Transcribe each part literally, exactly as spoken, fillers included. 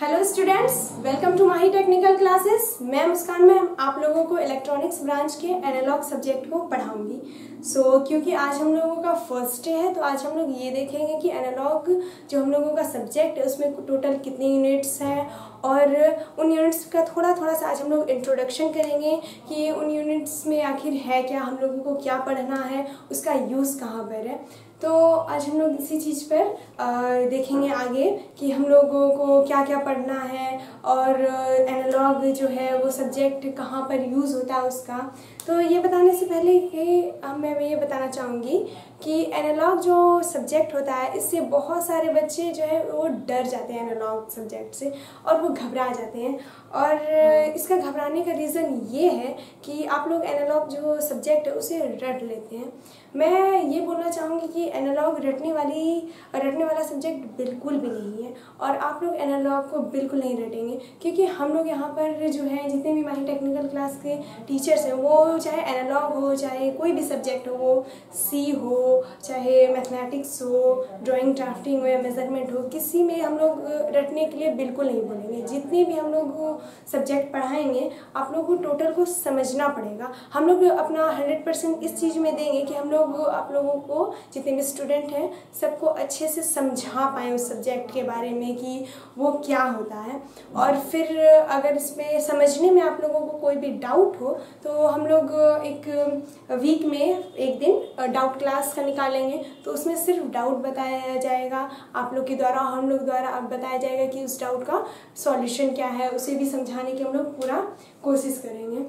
Hello students, welcome to Mahi technical classes. मैं Muskan ma'am आप लोगों को इलेक्ट्रॉनिक्स ब्रांच के एनालॉग सब्जेक्ट को पढ़ाऊंगी। सो so, क्योंकि आज हम लोगों का फर्स्ट डे है तो आज हम लोग ये देखेंगे कि एनालॉग जो हम लोगों का सब्जेक्ट है उसमें टोटल कितने यूनिट्स हैं और उन यूनिट्स का थोड़ा थोड़ा सा आज हम लोग इंट्रोडक्शन करेंगे कि उन यूनिट्स में आखिर है क्या, हम लोगों को क्या पढ़ना है, उसका यूज़ कहाँ पर है। तो आज हम लोग इसी चीज़ पर देखेंगे आगे कि हम लोगों को क्या क्या पढ़ना है और एनालॉग जो है वो सब्जेक्ट कहाँ पर यूज़ होता है उसका। तो ये बताने से पहले कि मैं ये बताना चाहूँगी कि एनालॉग जो सब्जेक्ट होता है इससे बहुत सारे बच्चे जो है वो डर जाते हैं एनालॉग सब्जेक्ट से और वो घबरा जाते हैं। और इसका घबराने का रीज़न ये है कि आप लोग एनालॉग जो सब्जेक्ट है उसे रट लेते हैं। मैं ये बोलना चाहूँगी कि एनालॉग रटने वाली रटने वाला सब्जेक्ट बिल्कुल भी नहीं है और आप लोग एनालॉग को बिल्कुल नहीं रटेंगे, क्योंकि हम लोग यहाँ पर जो है जितने भी माही टेक्निकल क्लास के टीचर्स हैं वो चाहे एनालॉग हो चाहे कोई भी सब्जेक्ट हो, वो सी हो चाहे मैथमेटिक्स हो, ड्राइंग ड्राफ्टिंग हो या मेजरमेंट हो, किसी में हम लोग रटने के लिए बिल्कुल नहीं बोलेंगे। जितने भी हम लोग सब्जेक्ट पढ़ाएंगे आप लोग को टोटल को समझना पड़ेगा। हम लोग अपना हंड्रेड परसेंट इस चीज़ में देंगे कि हम लोग आप लोगों को जितने भी स्टूडेंट हैं सबको अच्छे से समझा पाएँ उस सब्जेक्ट के बारे में कि वो क्या होता है। और फिर अगर इसमें समझने में आप लोगों को कोई भी डाउट हो तो हम लोग एक वीक में एक दिन डाउट क्लास का निकालेंगे, तो उसमें सिर्फ डाउट बताया जाएगा आप लोग के द्वारा, हम लोग द्वारा अब बताया जाएगा कि उस डाउट का सॉल्यूशन क्या है, उसे भी समझाने की हम लोग पूरा कोशिश करेंगे।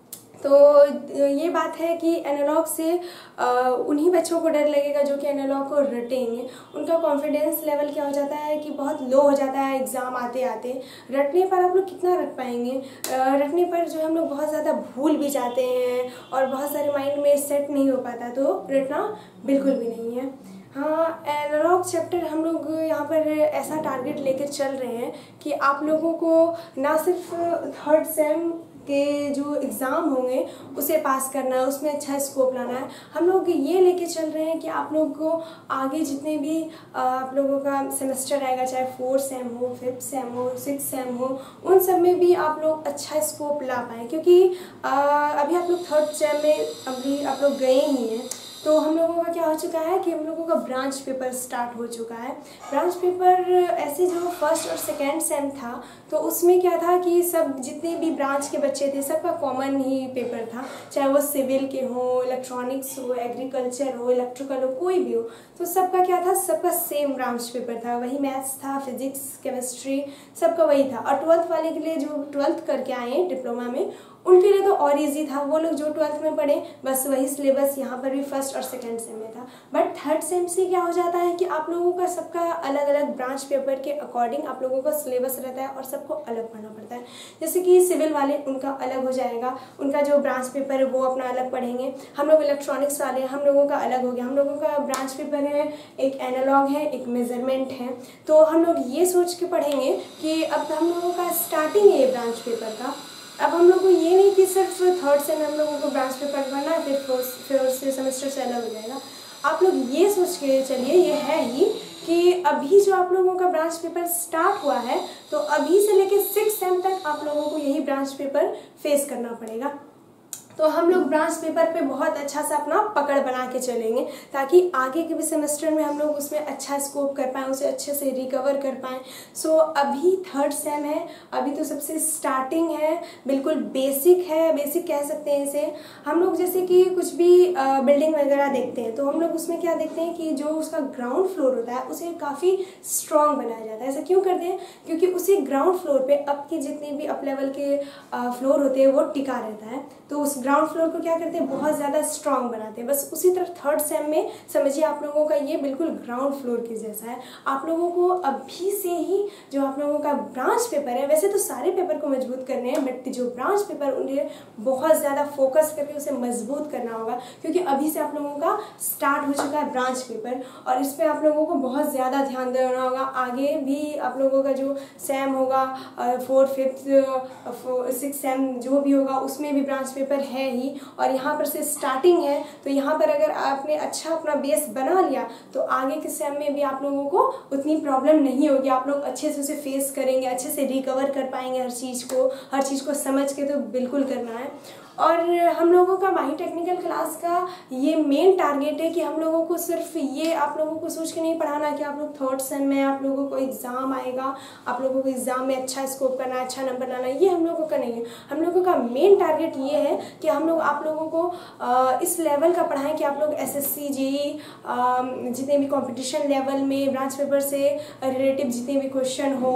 तो ये बात है कि एनालॉग से उन्हीं बच्चों को डर लगेगा जो कि एनालॉग को रटेंगे। उनका कॉन्फिडेंस लेवल क्या हो जाता है कि बहुत लो हो जाता है एग्ज़ाम आते आते। रटने पर आप लोग कितना रट पाएंगे, रटने पर जो हम लोग बहुत ज़्यादा भूल भी जाते हैं और बहुत सारे माइंड में सेट नहीं हो पाता, तो रटना बिल्कुल भी नहीं है। हाँ, एनालॉग चैप्टर हम लोग यहाँ पर ऐसा टारगेट लेकर चल रहे हैं कि आप लोगों को ना सिर्फ थर्ड सेम के जो एग्ज़ाम होंगे उसे पास करना है, उसमें अच्छा स्कोप लाना है। हम लोग ये लेके चल रहे हैं कि आप लोगों को आगे जितने भी आप लोगों का सेमेस्टर आएगा, चाहे फोर्थ सेम हो, फिफ्थ सेम हो, सिक्स सेम हो, उन सब में भी आप लोग अच्छा स्कोप ला पाएँ, क्योंकि अभी आप लोग थर्ड सेम में अभी आप लोग गए ही हैं। तो हम लोगों का क्या हो चुका है कि हम लोगों का ब्रांच पेपर स्टार्ट हो चुका है। ब्रांच पेपर ऐसे जो फर्स्ट और सेकेंड सेम था तो उसमें क्या था कि सब जितने भी ब्रांच के बच्चे थे सबका कॉमन ही पेपर था, चाहे वो सिविल के हो, इलेक्ट्रॉनिक्स हो, एग्रीकल्चर हो, इलेक्ट्रिकल हो, कोई भी हो, तो सबका क्या था, सबका सेम ब्रांच पेपर था। वही मैथ्स था, फिजिक्स, केमिस्ट्री, सबका वही था। और ट्वेल्थ वाले के लिए जो ट्वेल्थ करके आए हैं डिप्लोमा में उनके लिए तो और इजी था, वो लोग जो ट्वेल्थ में पढ़े बस वही सिलेबस यहाँ पर भी फर्स्ट और सेकंड सेम में था। बट थर्ड सेम से क्या हो जाता है कि आप लोगों का सबका अलग अलग ब्रांच पेपर के अकॉर्डिंग आप लोगों का सिलेबस रहता है और सबको अलग पढ़ना पड़ता है। जैसे कि सिविल वाले उनका अलग हो जाएगा, उनका जो ब्रांच पेपर है वो अपना अलग पढ़ेंगे। हम लोग इलेक्ट्रॉनिक्स वाले हम लोगों का अलग हो गया, हम लोगों का ब्रांच पेपर है, एक एनालॉग है, एक मेजरमेंट है। तो हम लोग ये सोच के पढ़ेंगे कि अब हम लोगों का स्टार्टिंग है ये ब्रांच पेपर का। अब हम लोग को ये नहीं कि सिर्फ थर्ड से हम लोगों को ब्रांच पेपर पढ़ना है फिर फिर उससे सेमेस्टर से अलग हो जाएगा। आप लोग ये सोच के चलिए, ये है ही कि अभी जो आप लोगों का ब्रांच पेपर स्टार्ट हुआ है तो अभी से लेके सिक्स सेम तक आप लोगों को यही ब्रांच पेपर फेस करना पड़ेगा। तो हम लोग ब्रांच पेपर पे बहुत अच्छा सा अपना पकड़ बना के चलेंगे ताकि आगे के भी सेमेस्टर में हम लोग उसमें अच्छा स्कोप कर पाएँ, उसे अच्छे से रिकवर कर पाएँ। सो अभी थर्ड सेम है, अभी तो सबसे स्टार्टिंग है, बिल्कुल बेसिक है, बेसिक कह सकते हैं इसे। हम लोग जैसे कि कुछ भी बिल्डिंग वगैरह देखते हैं तो हम लोग उसमें क्या देखते हैं कि जो उसका ग्राउंड फ्लोर होता है उसे काफ़ी स्ट्रॉन्ग बनाया जाता है। ऐसा क्यों करते हैं? क्योंकि उसी ग्राउंड फ्लोर पर अप के जितने भी अप लेवल के फ्लोर होते हैं वो टिका रहता है, तो उस ग्राउंड फ्लोर को क्या करते हैं, बहुत ज़्यादा स्ट्रॉन्ग बनाते हैं। बस उसी तरह थर्ड सेम में समझिए आप लोगों का ये बिल्कुल ग्राउंड फ्लोर के जैसा है। आप लोगों को अभी से ही जो आप लोगों का ब्रांच पेपर है, वैसे तो सारे पेपर को मजबूत करने हैं बट जो ब्रांच पेपर उन्हें बहुत ज़्यादा फोकस करके उसे मजबूत करना होगा, क्योंकि अभी से आप लोगों का स्टार्ट हो चुका है ब्रांच पेपर और इस पर आप लोगों को बहुत ज़्यादा ध्यान देना होगा। आगे भी आप लोगों का जो सेम होगा, फोर्थ फिफ्थ सिक्स सेम जो भी होगा उसमें भी ब्रांच पेपर है ही और यहाँ पर से स्टार्टिंग है, तो यहाँ पर अगर आपने अच्छा अपना बेस बना लिया तो आगे के सेम में भी आप लोगों को उतनी प्रॉब्लम नहीं होगी। आप लोग अच्छे से उसे फेस करेंगे, अच्छे से रिकवर कर पाएंगे हर चीज़ को, हर चीज़ को समझ के तो बिल्कुल करना है। और हम लोगों का माही टेक्निकल क्लास का ये मेन टारगेट है कि हम लोगों को सिर्फ ये आप लोगों को सोच के नहीं पढ़ाना कि आप लोग थर्ड सेम में आप लोगों को एग्ज़ाम आएगा, आप लोगों को एग्ज़ाम में अच्छा स्कोर करना है, अच्छा नंबर लाना है, ये हम लोगों का नहीं है। हम लोगों का मेन टारगेट ये है कि हम लोग आप लोगों को आ, इस लेवल का पढ़ाएं कि आप लोग एस एस सी जे ई जितने भी कंपटीशन लेवल में ब्रांच पेपर से रिलेटिव जितने भी क्वेश्चन हो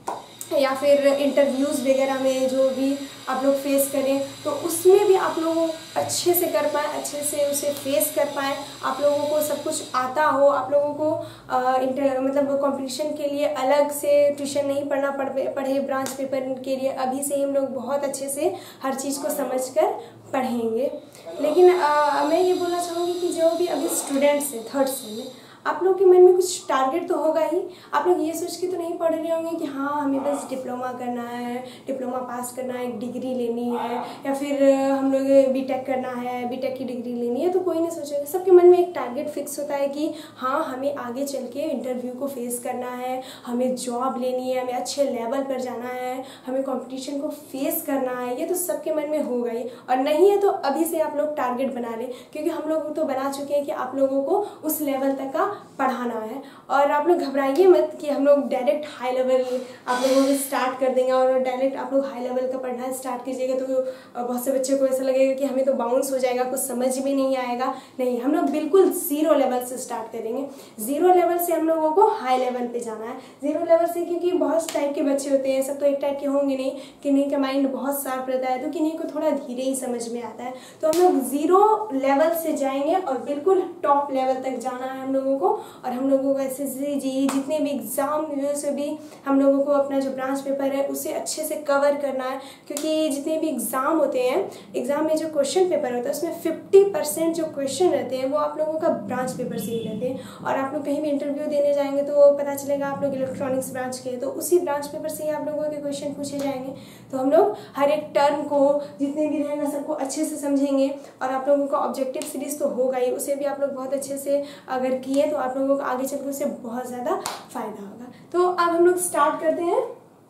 या फिर इंटरव्यूज़ वगैरह में जो भी आप लोग फेस करें तो उसमें भी आप लोग अच्छे से कर पाएँ, अच्छे से उसे फेस कर पाएँ, आप लोगों को सब कुछ आता हो, आप लोगों को आ, इंटर मतलब कंपटीशन के लिए अलग से ट्यूशन नहीं पढ़ना पड़े पढ़े ब्रांच पेपर के लिए। अभी से हम लोग बहुत अच्छे से हर चीज़ को समझ कर पढ़ेंगे। लेकिन आ, मैं ये बोलना चाहूँगी कि जो भी अभी स्टूडेंट्स हैं थर्ड सेम में, आप लोग के मन में कुछ टारगेट तो होगा ही। आप लोग ये सोच के तो नहीं पढ़ रहे होंगे कि हाँ हमें बस डिप्लोमा करना है, डिप्लोमा पास करना है, एक डिग्री लेनी है, या फिर हम लोग बीटेक करना है, बीटेक की डिग्री लेनी है। तो कोई नहीं सोचेगा, सबके मन में एक टारगेट फिक्स होता है कि हाँ हमें आगे चल के इंटरव्यू को फेस करना है, हमें जॉब लेनी है, हमें अच्छे लेवल पर जाना है, हमें कॉम्पिटिशन को फेस करना है। ये तो सबके मन में होगा ही, और नहीं है तो अभी से आप लोग टारगेट बना लें, क्योंकि हम लोग तो बना चुके हैं कि आप लोगों को उस लेवल तक का पढ़ाना है। और आप लोग घबराइए मत कि हम लोग डायरेक्ट हाई लेवल आप लोगों को स्टार्ट कर देंगे और डायरेक्ट आप लोग हाई लेवल का पढ़ना स्टार्ट कीजिएगा तो बहुत से बच्चों को ऐसा लगेगा कि हमें तो बाउंस हो जाएगा, कुछ समझ में नहीं आएगा। नहीं, हम लोग बिल्कुल ज़ीरो लेवल से स्टार्ट करेंगे। ज़ीरो लेवल से हम लोगों को हाई लेवल पे जाना है। ज़ीरो लेवल से क्योंकि बहुत टाइप के बच्चे होते हैं, सब तो एक टाइप के होंगे नहीं, किन्हीं का माइंड बहुत शार्प रहता है तो किन्हीं को थोड़ा धीरे ही समझ में आता है। तो हम लोग ज़ीरो लेवल से जाएंगे और बिल्कुल टॉप लेवल तक जाना है हम लोगों को। और हम लोगों को एस एस सी जी जितने भी एग्ज़ाम से भी हम लोगों को अपना जो ब्रांच पेपर है उसे अच्छे से कवर करना है, क्योंकि जितने भी एग्ज़ाम होते हैं, एग्ज़ाम में जो क्वेश्चन पेपर होता है उसमें फिफ्टी परसेंट जो क्वेश्चन रहते हैं वो आप लोगों का ब्रांच पेपर से ही रहते हैं। और आप लोग कहीं भी इंटरव्यू देने जाएंगे तो पता चलेगा आप लोग इलेक्ट्रॉनिक्स ब्रांच के, तो उसी ब्रांच पेपर से ही आप लोगों के क्वेश्चन पूछे जाएंगे। तो हम लोग हर एक टर्म को जितने भी रहेगा सबको अच्छे से समझेंगे, और आप लोगों का ऑब्जेक्टिव सीरीज तो होगा ही, उसे भी आप लोग बहुत अच्छे से अगर किए तो आप लोगों को आगे चलकर उससे बहुत ज़्यादा फायदा होगा। तो अब हम लोग स्टार्ट करते हैं।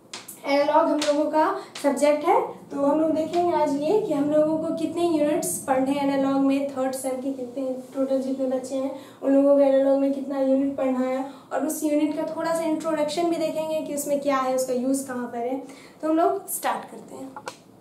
एनालॉग हम लोगों का सब्जेक्ट है, तो हम लोग देखेंगे आज ये कि हम लोगों को कितने यूनिट्स पढ़ने हैं एनालॉग में। थर्ड सेम के कितने टोटल जितने बच्चे हैं उन लोगों को एनालॉग में कितना यूनिट पढ़ना है, और उस यूनिट का थोड़ा सा इंट्रोडक्शन भी देखेंगे कि उसमें क्या है, उसका यूज़ कहाँ पर है। तो हम लोग स्टार्ट करते हैं।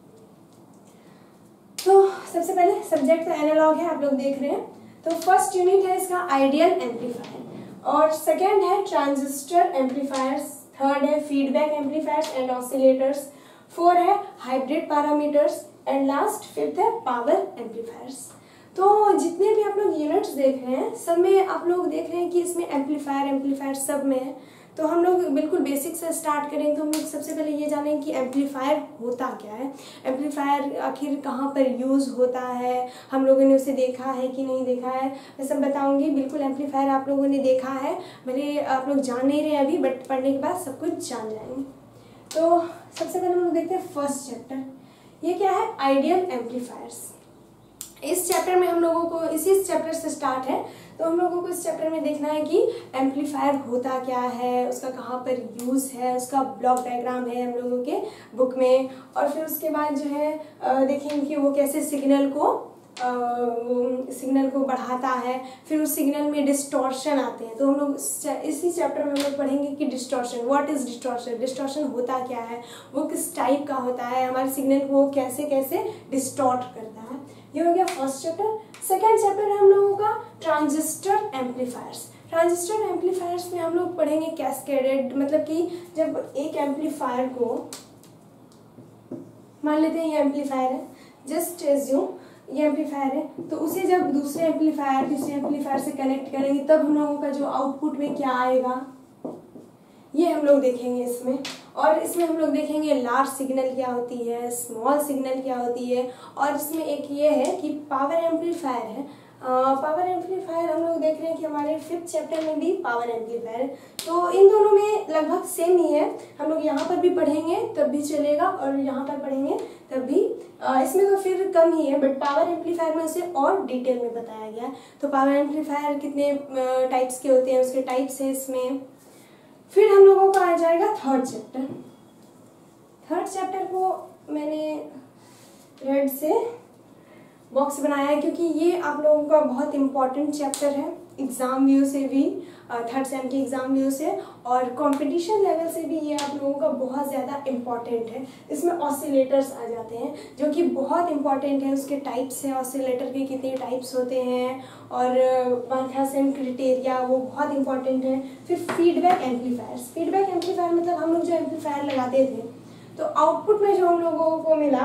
तो सबसे पहले सब्जेक्ट तो एनालॉग है, आप लोग देख रहे हैं। तो फर्स्ट यूनिट है इसका आइडियल एम्पलीफायर, और सेकेंड है ट्रांजिस्टर एम्पलीफायर्स, थर्ड है feedback amplifiers and oscillators, four है hybrid parameters, and last fifth है पावर एम्पलीफायर्स। तो जितने भी आप लोग यूनिट्स देख रहे हैं सब में आप लोग देख रहे हैं कि इसमें एम्पलीफायर एम्पलीफायर सब में है। तो हम लोग बिल्कुल बेसिक से स्टार्ट करेंगे। तो हम लोग सबसे पहले ये जानें कि एम्पलीफायर होता क्या है, एम्पलीफायर आखिर कहाँ पर यूज़ होता है, हम लोगों ने उसे देखा है कि नहीं देखा है, मैं सब बताऊंगी। बिल्कुल एम्पलीफायर आप लोगों ने देखा है, भले आप लोग जान नहीं रहे अभी, बट पढ़ने के बाद सब कुछ जान जाएंगे। तो सबसे पहले हम लोग देखते हैं फर्स्ट चैप्टर, ये क्या है, आइडियल एम्पलीफायर्स। इस चैप्टर में हम लोगों को इसी चैप्टर से स्टार्ट है, तो हम लोगों को इस चैप्टर में देखना है कि एम्पलीफायर होता क्या है, उसका कहाँ पर यूज़ है, उसका ब्लॉक डायग्राम है हम लोगों के बुक में, और फिर उसके बाद जो है देखेंगे कि वो कैसे सिग्नल को सिग्नल को बढ़ाता है, फिर उस सिग्नल में डिस्टॉर्शन आते हैं। तो हम लोग इसी चैप्टर में हम लोग पढ़ेंगे कि distortion, what is distortion, distortion होता क्या है, वो किस टाइप का होता है, हमारे सिग्नल को कैसे कैसे डिस्टॉर्ट करता है। ये हो गया फर्स्ट चैप्टर। सेकेंड चैप्टर है हम लोगों का ट्रांजिस्टर एम्पलीफायर्स। ट्रांजिस्टर एम्पलीफायर्स में हम लोग पढ़ेंगे कैस्केडेड, मतलब कि जब एक एम्पलीफायर को, मान लेते हैं ये एम्पलीफायर है, जस्ट एज्यूम ये एम्पलीफायर है, तो उसे जब दूसरे एम्पलीफायर तीसरे एम्पलीफायर से कनेक्ट करेंगे तब हम लोगों का जो आउटपुट में क्या आएगा ये हम लोग देखेंगे इसमें। और इसमें हम लोग देखेंगे लार्ज सिग्नल क्या होती है, स्मॉल सिग्नल क्या होती है, और इसमें एक ये है कि पावर एम्पलीफायर है, पावर एम्पलीफायर हम लोग देख रहे हैं कि हमारे फिफ्थ चैप्टर में भी पावर एम्पलीफायर, तो इन दोनों में लगभग सेम ही है। हम लोग यहाँ पर भी पढ़ेंगे तब भी चलेगा और यहाँ पर पढ़ेंगे तब भी, इसमें तो फिर कम ही है, बट पावर एम्पलीफायर में उसे और डिटेल में बताया गया है। तो पावर एम्पलीफायर कितने टाइप्स के होते हैं, उसके टाइप्स है इसमें। फिर हम लोगों का आ जाएगा थर्ड चैप्टर। थर्ड चैप्टर को मैंने रेड से बॉक्स बनाया है क्योंकि ये आप लोगों का बहुत इंपॉर्टेंट चैप्टर है एग्ज़ाम व्यू से भी, थर्ड सेम के एग्ज़ाम व्यू से और कंपटीशन लेवल से भी ये आप लोगों का बहुत ज़्यादा इम्पॉर्टेंट है। इसमें ऑसिलेटर्स आ जाते हैं जो कि बहुत इंपॉर्टेंट है, उसके टाइप्स हैं, ऑसिलेटर के कितने टाइप्स होते हैं और बार्कहाउसेन क्राइटेरिया वो बहुत इंपॉर्टेंट है। फिर फीडबैक एम्पलीफायर्स, फीडबैक एम्पलीफायर मतलब हम लोग जो एम्पलीफायर लगाते थे तो आउटपुट में जो हम लोगों को मिला,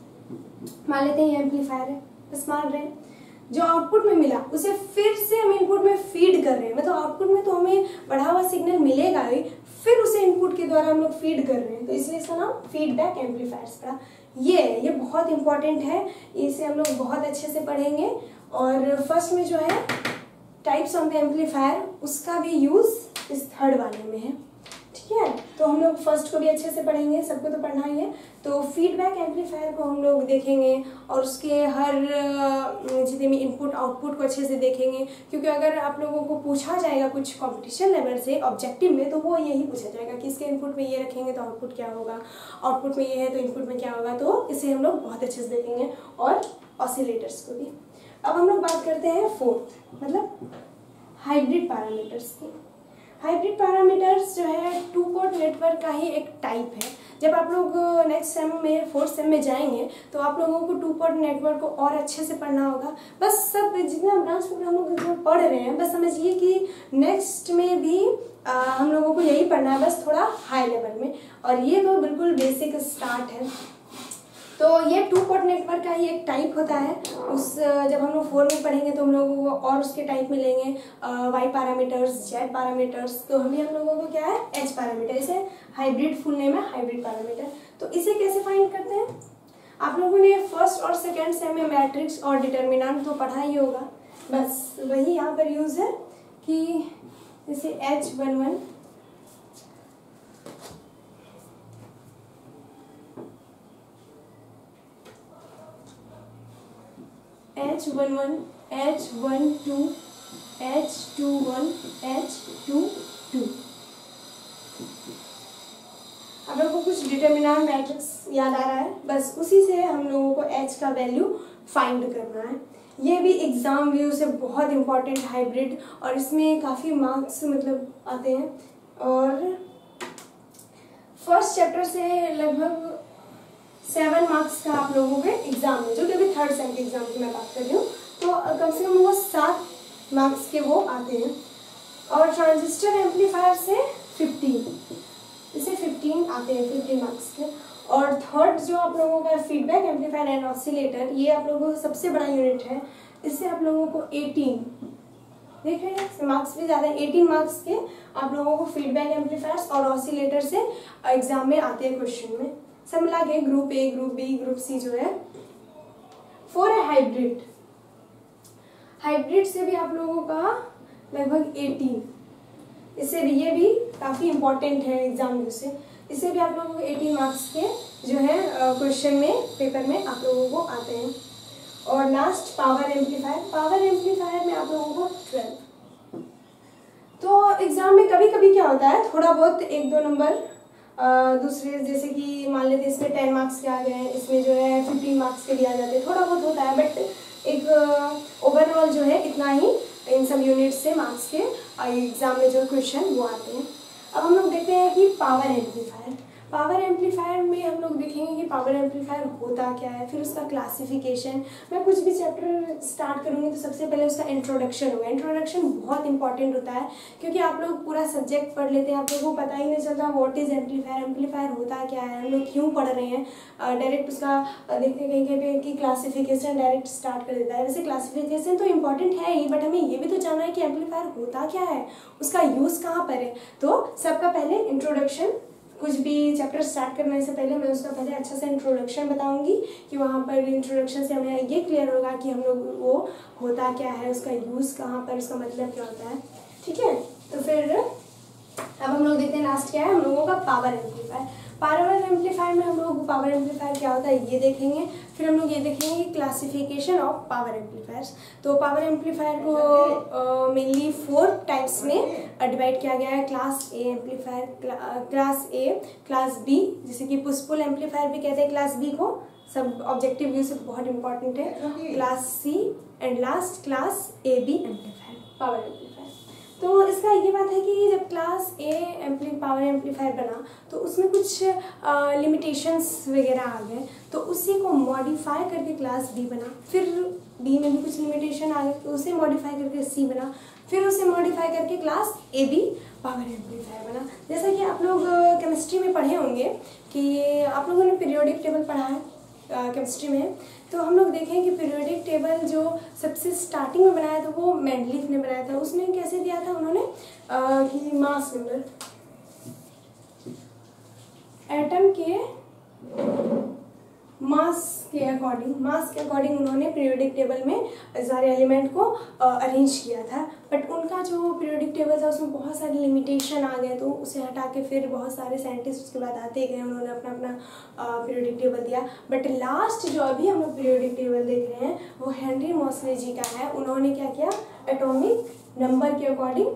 मान लेते हैं ये एम्पलीफायर है, बस मान रहे हैं, जो आउटपुट में मिला उसे फिर से हम इनपुट में फीड कर रहे हैं, मतलब आउटपुट में तो हमें बढ़ा हुआ सिग्नल मिलेगा ही, फिर उसे इनपुट के द्वारा हम लोग फीड कर रहे हैं, तो इसलिए इसका नाम फीडबैक एम्पलीफायर्स पड़ा। ये ये बहुत इंपॉर्टेंट है, इसे हम लोग बहुत अच्छे से पढ़ेंगे। और फर्स्ट में जो है टाइप्स ऑफ द एम्पलीफायर, उसका भी यूज इस थर्ड वाले में है, ठीक है। तो हम लोग फर्स्ट को भी अच्छे से पढ़ेंगे, सबको तो पढ़ना ही है। तो फीडबैक एम्पलीफायर को हम लोग देखेंगे और उसके हर जितने भी इनपुट आउटपुट को अच्छे से देखेंगे, क्योंकि अगर आप लोगों को पूछा जाएगा कुछ कंपटीशन लेवल से ऑब्जेक्टिव में तो वो यही पूछा जाएगा कि इसके इनपुट में ये रखेंगे तो आउटपुट क्या होगा, आउटपुट में ये है तो इनपुट में क्या होगा, तो इसे हम लोग बहुत अच्छे से देखेंगे। और ऑसिलेटर्स को भी। अब हम लोग बात करते हैं फोर्थ, मतलब हाइब्रिड पैरामीटर्स की। हाइब्रिड पैरामीटर्स जो है टू पोर्ट नेटवर्क का ही एक टाइप है। जब आप लोग नेक्स्ट सेम में फोर्थ सेम में जाएंगे तो आप लोगों को टू पोर्ट नेटवर्क को और अच्छे से पढ़ना होगा। बस सब जितना ब्रांच प्रोग्राम लोग जो पढ़ रहे हैं बस समझिए कि नेक्स्ट में भी आ, हम लोगों को यही पढ़ना है, बस थोड़ा हाई लेवल में। और ये तो बिल्कुल बेसिक स्टार्ट है। तो ये टू पोर्ट नेटवर्क का ही एक टाइप होता है। उस जब हम लोग फोर में पढ़ेंगे तो हम लोगों को और उसके टाइप मिलेंगे, वाई पैरामीटर्स, जेड पैरामीटर्स। तो अभी हम लोगों को क्या है, एच पैरामीटर। इसे हाइब्रिड फुल नेम है हाइब्रिड पैरामीटर। तो इसे कैसे फाइंड करते हैं, आप लोगों ने फर्स्ट और सेकेंड सेम में मैट्रिक्स और डिटर्मिनेंट तो पढ़ा ही होगा, बस वही यहाँ पर यूज है कि जैसे H one one H one one, H one two, H two one, H two two. आप लोगों को कुछ डिटर्मिनेंट मैट्रिक्स याद आ रहा है, बस उसी से हम लोगों को एच का वैल्यू फाइंड करना है। ये भी एग्जाम व्यू से बहुत इंपॉर्टेंट हाइब्रिड, और इसमें काफ़ी मार्क्स मतलब आते हैं। और फर्स्ट चैप्टर से लगभग सेवन मार्क्स का आप लोगों के एग्जाम में, जो कि अभी थर्ड सेम के एग्जाम की मैं बात कर रही हूँ, तो कम से कम वो सात मार्क्स के वो आते हैं। और ट्रांजिस्टर एम्पलीफायर से फिफ्टीन, इसे फिफ्टीन आते हैं, फिफ्टीन मार्क्स के। और थर्ड जो आप लोगों का फीडबैक एम्पलीफायर एंड ऑसिलेटर, ये आप लोगों का सबसे बड़ा यूनिट है। इससे आप लोगों को एटीन, देख रहे हैं मार्क्स भी ज़्यादा, एटीन मार्क्स के आप लोगों को फीडबैक एम्पलीफायर्स और ऑसिलेटर से एग्जाम में आते हैं क्वेश्चन में। सब मिला के group A, group B, group C जो है। फोर है हाइब्रिड। हाइब्रिड से भी आप लोगों का लगभग एटीन, इससे भी ये भी काफ़ी इंपॉर्टेंट है एग्जाम व्यू से। इससे भी आप लोगों को एटीन मार्क्स के जो है क्वेश्चन में, पेपर में आप लोगों को आते हैं। और last power amplifier. Power amplifier में आप लोगों को ट्वेल्व। तो एग्जाम में कभी कभी क्या होता है, थोड़ा बहुत एक दो नंबर दूसरे, जैसे कि मान लेते हैं इसमें टेन मार्क्स के आ गए, इसमें जो है फिफ्टीन मार्क्स के भी आ जाते हैं, थोड़ा बहुत होता है, बट एक ओवरऑल जो है इतना ही इन सब यूनिट से मार्क्स के एग्जाम में जो क्वेश्चन वो आते हैं। अब हम लोग देखते हैं कि पावर एम्पलीफायर। पावर एम्पलीफायर में हम लोग देखेंगे कि पावर एम्पलीफायर होता क्या है, फिर उसका क्लासिफिकेशन। मैं कुछ भी चैप्टर स्टार्ट करूँगी तो सबसे पहले उसका इंट्रोडक्शन होगा। इंट्रोडक्शन बहुत इंपॉर्टेंट होता है, क्योंकि आप लोग पूरा सब्जेक्ट पढ़ लेते हैं, आप लोगों को पता ही नहीं चलता व्हाट इज़ एम्पलीफायर, एम्पलीफायर होता क्या है, हम लोग क्यों पढ़ रहे हैं। डायरेक्ट उसका देखते हैं कहीं कहीं पे कि क्लासिफिकेशन डायरेक्ट स्टार्ट कर देता है। वैसे क्लासिफिकेशन तो इंपॉर्टेंट है ही, बट हमें ये भी तो जानना है कि एम्पलीफायर होता क्या है, उसका यूज़ कहाँ पर है। तो सबका पहले इंट्रोडक्शन कुछ भी चैप्टर स्टार्ट करने से पहले मैं उसका पहले अच्छा सा इंट्रोडक्शन बताऊंगी कि वहाँ पर इंट्रोडक्शन से हमें ये क्लियर होगा कि हम लोग वो होता क्या है, उसका यूज़ कहाँ पर, उसका मतलब क्या होता है। ठीक है, तो फिर अब हम लोग देखते हैं लास्ट क्या है हम लोगों का पावर एम्पलीफायर। पावर एम्पलीफायर में हम लोग पावर एम्पलीफायर क्या होता है ये देखेंगे। फिर हम लोग ये देखेंगे क्लासिफिकेशन ऑफ पावर एम्पलीफायर्स। तो पावर एम्पलीफायर को मेनली फोर टाइप्स में डिवाइड किया गया है। Class A amplifier, class A, class B, जैसे कि पुश पुल एम्पलीफायर भी कहते हैं क्लास बी को, सब ऑब्जेक्टिव व्यू से बहुत इंपॉर्टेंट है। Class C and last class A B amplifier, power amplifier. तो इसका ये बात है कि जब class A ampli power amplifier बना तो उसमें कुछ लिमिटेशंस वगैरह आ गए, तो उसी को मॉडिफाई करके क्लास बी बना। फिर बी में भी कुछ लिमिटेशन आ गए तो उसे मॉडिफाई करके सी बना। फिर उसे मॉडिफाई करके class A B power amplifier बना। जैसा कि आप लोग केमिस्ट्री में पढ़े होंगे कि आप लोगों ने पीरियोडिक टेबल पढ़ा है केमिस्ट्री में, तो हम लोग देखें कि पीरियोडिक टेबल जो सबसे स्टार्टिंग में बनाया था वो मेंडलीफ ने बनाया था। उसमें कैसे दिया था उन्होंने आ, कि मास नंबर एटम के मास के अकॉर्डिंग मास के अकॉर्डिंग उन्होंने पीरियोडिक टेबल में सारे एलिमेंट को अरेंज किया था। बट उनका जो पीरियोडिक टेबल था उसमें बहुत सारे लिमिटेशन आ गए, तो उसे हटा के फिर बहुत सारे साइंटिस्ट उसके बाद आते गए, उन्होंने अपना अपना पीरियोडिक टेबल दिया। बट लास्ट जो अभी हम लोग पीरियोडिक टेबल देख रहे हैं वो हेनरी मोसले जी का है। उन्होंने क्या किया, एटॉमिक नंबर के अकॉर्डिंग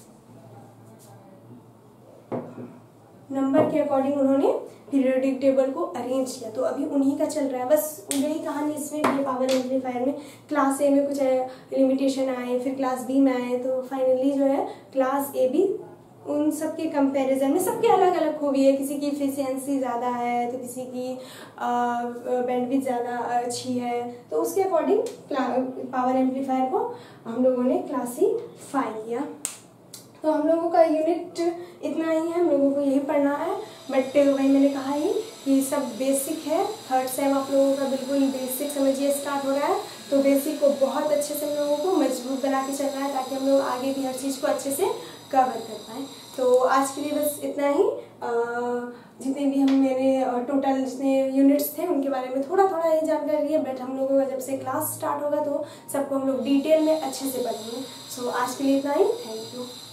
नंबर के अकॉर्डिंग उन्होंने पीरियोडिक टेबल को अरेंज किया। तो अभी उन्हीं का चल रहा है, बस यही कहानी इसमें भी पावर एम्पलीफायर में। क्लास ए में कुछ लिमिटेशन आए, फिर क्लास बी में आए, तो फाइनली जो है क्लास ए बी उन सब के कंपैरिजन में सबके अलग अलग खूबी है। किसी की एफिशिएंसी ज़्यादा है तो किसी की बैंडविड्थ ज़्यादा अच्छी है, तो उसके अकॉर्डिंग पावर एम्पलीफायर को हम लोगों ने क्लासीफाई किया। तो हम लोगों का यूनिट इतना ही है, हम लोगों को यही पढ़ना है। बट वही मैंने कहा ही कि सब बेसिक है। थर्ड सेम आप लोगों का बिल्कुल बेसिक समझिए स्टार्ट हो रहा है, तो बेसिक को बहुत अच्छे से हम लोगों को मजबूत बना के चलना है ताकि हम लोग आगे भी हर चीज़ को अच्छे से कवर कर पाएँ। तो आज के लिए बस इतना ही। जितने भी हम मेरे टोटल जितने यूनिट्स थे उनके बारे में थोड़ा थोड़ा ये जानकारी है, बट हम लोगों का जब से क्लास स्टार्ट होगा तो सबको हम लोग डिटेल में अच्छे से पढ़ेंगे। सो आज के लिए इतना ही, थैंक यू।